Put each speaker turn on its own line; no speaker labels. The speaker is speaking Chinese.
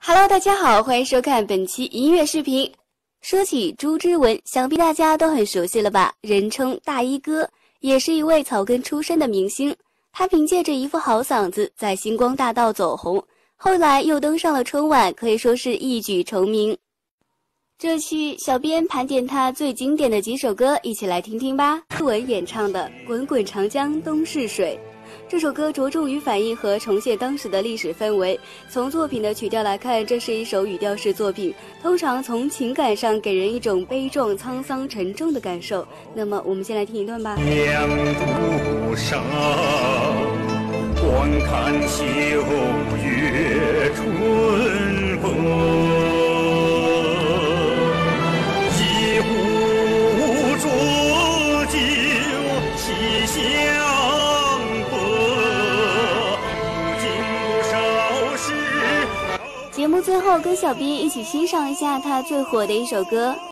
Hello， 大家好，欢迎收看本期音乐视频。说起朱之文，想必大家都很熟悉了吧？人称大衣哥，也是一位草根出身的明星。他凭借着一副好嗓子，在星光大道走红，后来又登上了春晚，可以说是一举成名。这期小编盘点他最经典的几首歌，一起来听听吧。朱文演唱的《滚滚长江东逝水》。这首歌着重于反映和重现当时的历史氛围。从作品的曲调来看，这是一首语调式作品，通常从情感上给人一种悲壮、沧桑、沉重的感受。那么，我们先来听一段吧。
江渡上，观看秋月春风。一壶浊酒喜相。
节目最后跟小编一起欣赏一下他最火的一首歌。